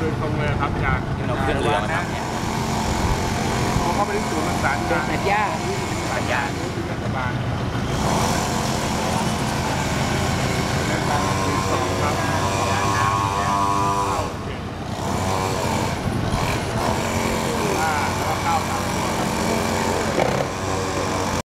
ยตรงเลยครับอาจารย์เราขึ้นเรือมาทำเนี่ยเขาไปที่ศูนย์ประสานงานสัญญาสัญญาเทศบาล